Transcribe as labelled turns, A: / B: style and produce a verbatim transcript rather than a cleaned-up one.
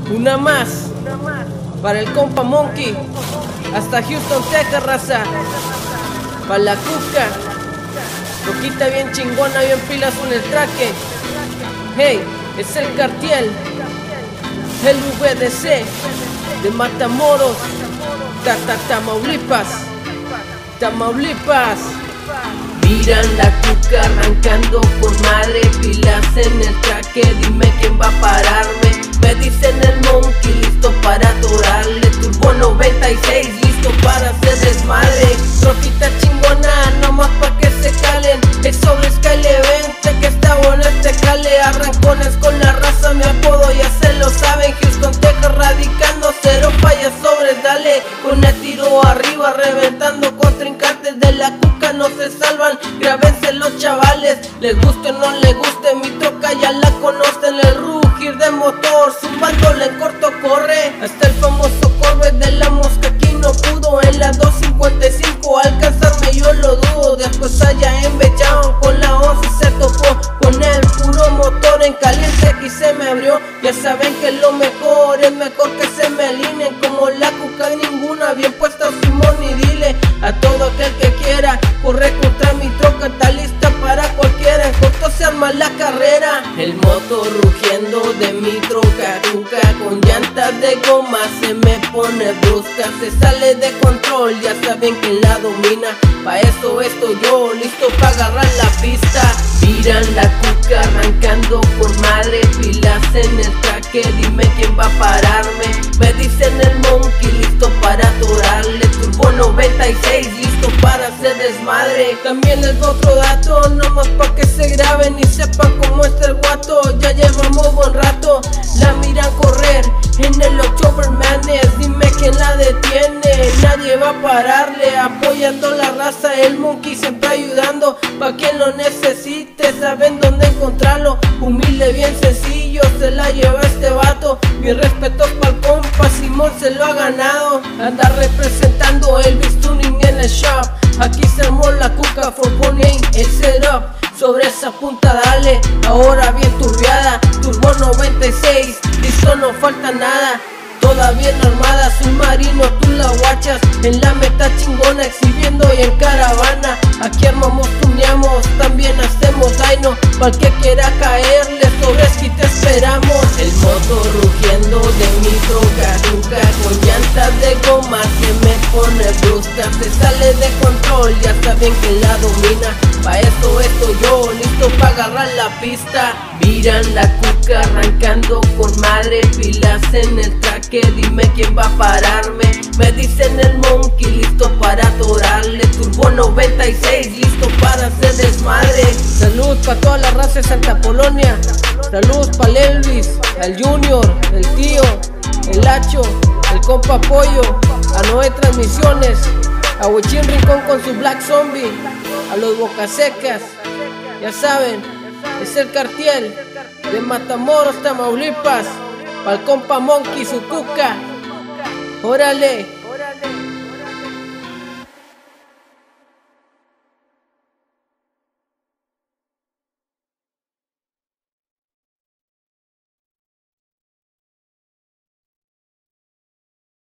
A: Una más para el compa Monkey, hasta Houston, Texas, raza. Para la Cuca, loquita bien chingona, bien pilas con el traque. Hey, es el cartel, el V D C de Matamoros, ta, ta, Tamaulipas, Tamaulipas.
B: Miran la Cuca arrancando con madre, pilas en el traque, dime quién va a pararme. Me dicen el Monkey, listo para atorarle. Turbo noventa y seis, listo para hacer desmadre. Troquita chingona, nomás pa' que se calen. El sobre Sky le vente, que está bueno este cale. Arrancones con la raza, mi apodo ya se lo saben. Houston, Texas, radicando, cero fallas sobres, dale. Con el tiro arriba, reventando contrincantes de la Cuca, no se salvan. Grábense los chavales, les guste o no les guste, mi troca ya la conocen. El rugir de motor, zumbándole en corto corre. Hasta el famoso Corvette de la mosca aquí no pudo. En la dos cincuenta y cinco alcanzarme yo lo dudo. Después allá en Bellón con la once se topó. Con el puro motor en caliente aquí se me abrió. Ya saben que lo mejor es mejor que se me alineen. Como la Cuca ninguna, bien puesta Simón y dile a todo aquel que quiera correr contra mi troca, está lista para cualquiera. En corto se arma la carrera. El motor rugiendo de mi troca Cuca, con llantas de goma se me pone brusca. Se sale de control, ya saben que la domina. Pa' eso estoy yo, listo pa' agarrar la pista. Miran la Cuca arrancando con madre, pilas en el traque, dime quién va a pararme. Me dicen el Monkey, listo para atorarle. Turbo noventa y seis, listo para hacer desmadre. También les doy otro dato, nomás pa' que se graben y sepan cómo está el guato. Ya llevamos buen rato, la miran correr en el October Madness, dime quién la detiene. Nadie va a pararle, apoyando la raza, el Monkey siempre ayudando. Pa' quien lo necesite, saben dónde encontrarlo. Humilde, bien sencillo, se la lleva este vato. Mi respeto pa'l compa, Simón se lo ha ganado. Anda representando el Tuning en el shop. Aquí se armó la Cuca, from poniendo el setup. Sobre esa punta dale, ahora bien turbiada. Turbo noventa y seis, listo no falta nada. Toda bien armada, submarino, tú la guachas. En la meta chingona, exhibiendo y en caravana. Aquí armamos, tuneamos, también hacemos daño. Para el que quiera caerle, sobre esquí te esperamos. El motor rugiendo de mi troca Cuca, con llantas de goma se me pone brusca. Se sale de control, ya saben que la domina. Pa' eso estoy yo, listo pa' agarrar la pista. Miran la Cuca arrancando con madre, pilas en el traque, dime quién va a pararme. Me dicen el Monkey, listo para atorarle. Turbo noventa y seis, listo para hacer desmadre.
A: Salud pa' toda la raza de Santa Polonia. Salud pa' Elvis, el Junior, el tío, el Hacho, el compa Pollo, a Noé Transmisiones, a Huichín Rincón con su Black Zombie, a los Bocasecas, ya saben, es el cartel de Matamoros, Tamaulipas, pa'l compa Monkey, su Cuca. Órale.